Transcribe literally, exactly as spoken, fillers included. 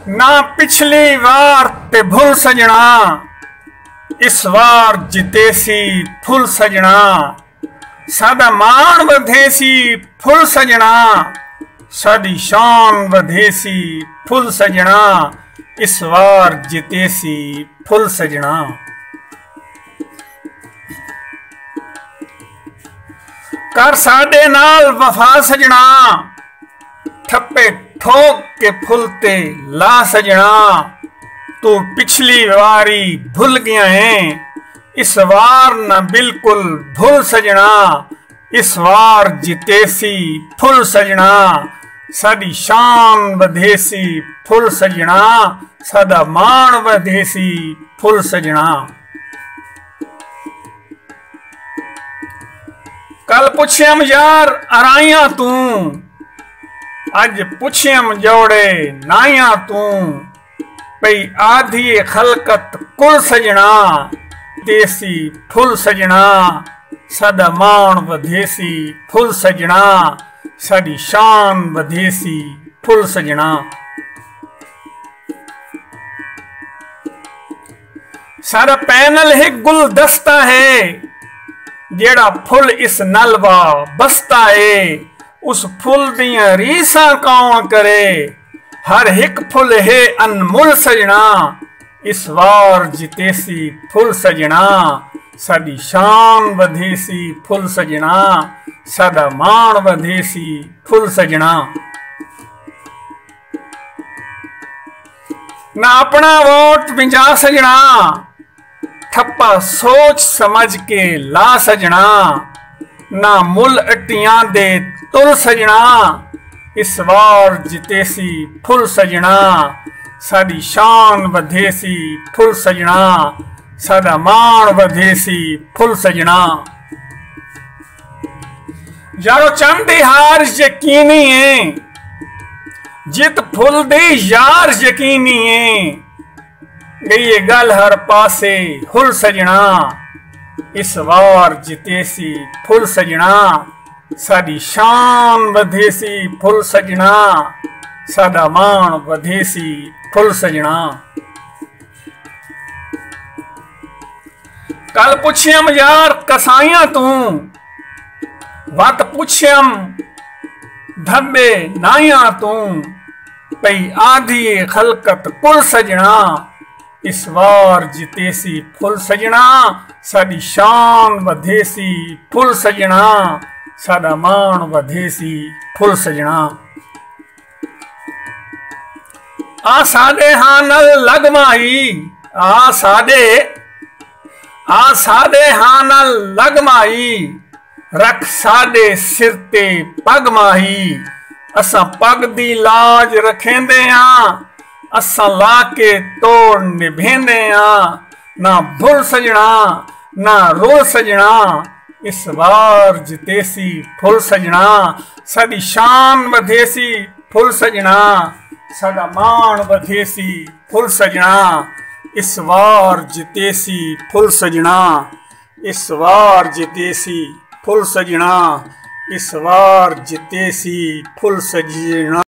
ना पिछली वार ते भुल सजना, इस वार जितेसी फुल सजना। सादा मान वधेसी फुल सजना, सादी शान वधेसी फुल सजना। इस वार जितेसी फुल सजना। कर साडे नाल वफा सजना, ठप्पे ठोक के फुलते ला सजना। तू पिछली वारी भूल गया है, इस वार न बिल्कुल भूल सजना। इस वार जितेसी फुल सजना, साडी शान वधेसी फुल सजना। सादा मान वधेसी फुल सजना। कल पुछियम यार अराइया तू, अज पुछियम जोड़े नाइया तू। पई आधी खलकत कुल सजना, देसी फुल सजना। सादा मान वधेसी फुल सजना, साडी शान वधेसी फुल सजना। सारा पैनल है गुलदस्ता है, जेड़ा फुल इस नलवा बसता है। उस फुल दियां रीसा कौन करे, हर एक फुल है अनमुल सजना। इस वार जितेसी फुल सजना, साडी शान वधेसी फुल सजना। सादा मान वधेसी फुल सजना। ना अपना वोट विंजा सजना, ठप्पा सोच समझ के ला सजना। ना मुल अटियां दे तुल सजना, इस वार जितेसी फुल सजना। साडी शान वधेसी फुल सजना, सादा मान वधेसी फुल सजना। यारो चांदी हार यकीनी है, जित फुल दे यार यकीनी है। गई ये गल हर पासे हुल सजना, इस वार जितेसी फुल सजना। साडी शान वधेसी फुल सजना, सादा मान वधेसी फुल सजना। कल पुछियम यार कसाइया तू, वत पुछियम धब्बे नाइया तू। पई आधी खलकत कुल सजना, इस वार जितेसी फुल सजना। साडी शान वधेसी फुल सजना, सादा मान वधेसी फुल सजना। आ सादे हां नल लगमाई, आ सादे आ सादे हां नल लगमाई। रख साडे सिर ते पग माही, असां पग दी लाज रखेंदे हां। असां ला के तोड़ निभेंदे हां। ना भुल सजना, ना रोल सजना। इस वार जितेसी फुल सजना, साडी शान वधेसी फुल सजना। साडा मान वधेसी फुल सजना। इस वार जितेसी फुल सजना, इस वार जितेसी फुल सजना। इस वार जितेसी फुल सजना।